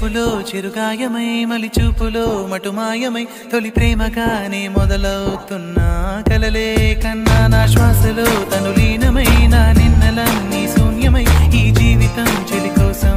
చూపులో చిరుగాయమై మలి చూపులో మటుమాయమై తొలి ప్రేమగానే మొదలవుతున్నా కలలే కన్నా నా శ్వాసలో తను లీనమై నా నిన్నలన్నీ శూన్యమై ఈ జీవితం చెలి కోసం